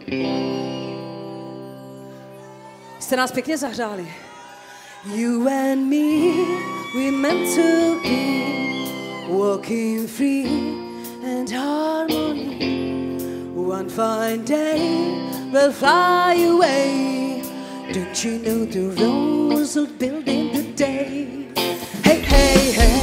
Jste nás pěkně zahřáli. You and me, we meant to be walking free and harmony. One fine day we'll fly away. Don't you know the rose will build in the day? Hey, hey, hey.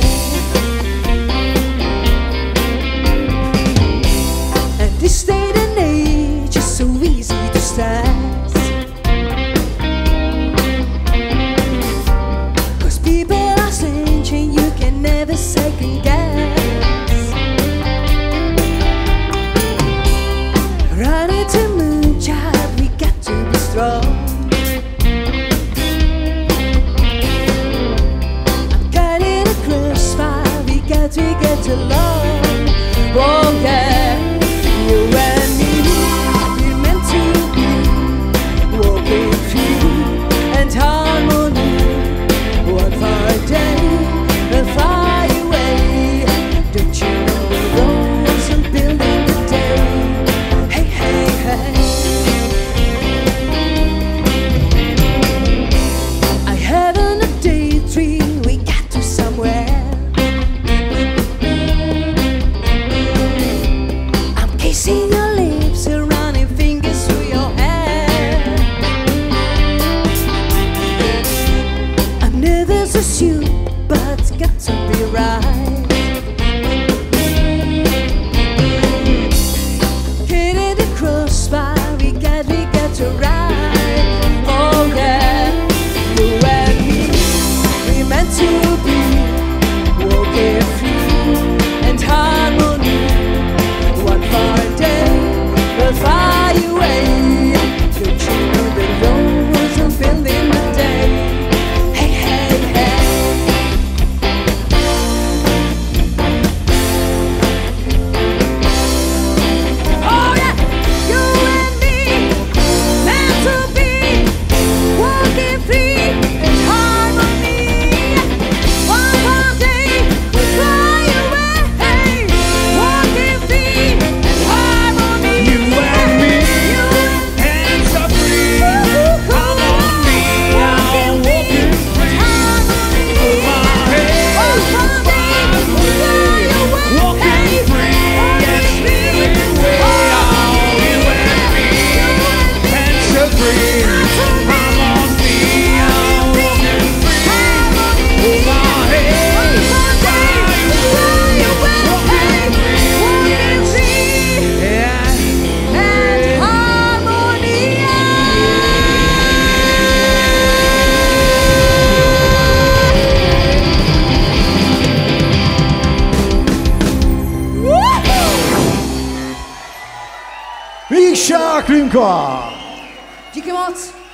And this day and age is so easy to start. Second guess. Run into moon, child, we got to be strong. I'm cutting a crossfire, we got to get along. Oh yeah, you and me, we're meant to be walking free and harmony. One fine day we'll fly. You, but it's got to be right. Hitting the crossfire, we got to ride. Oh yeah, you and me, we meant to be walking free and harmony. One fine day we'll fly away. Don't you know the roads are building the day? Hey, hey, hey. Míša Klimková. Díky moc.